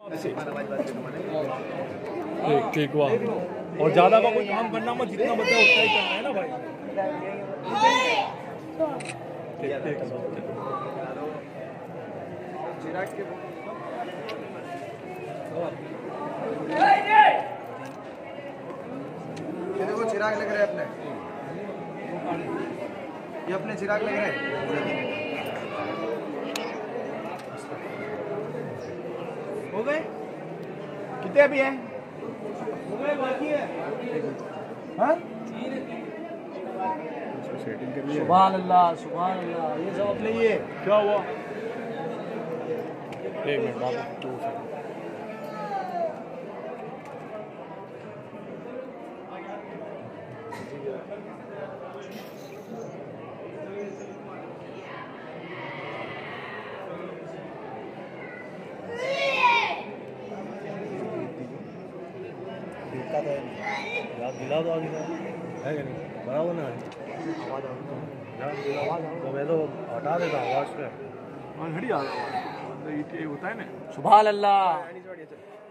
ठीक हुआ। और ज्यादा का कोई काम करना मत, जितना बचा उतना ही करना है ना भाई। देखो चिराग लग रहे हैं अपने, ये अपने चिराग लग रहे हैं। हो गए कितने अभी हैं? हो गए बाकी है। हाँ सुभान अल्लाह सुभान अल्लाह। ये सब अपने ये क्या हुआ? एक मिनट बाद याद दिला दो आगे है कि नहीं? बराबर ना तो मैं तो हटा देता आवाज़ पे। हाँ घड़ी आ रहा है होता है ना। सुभान अल्लाह।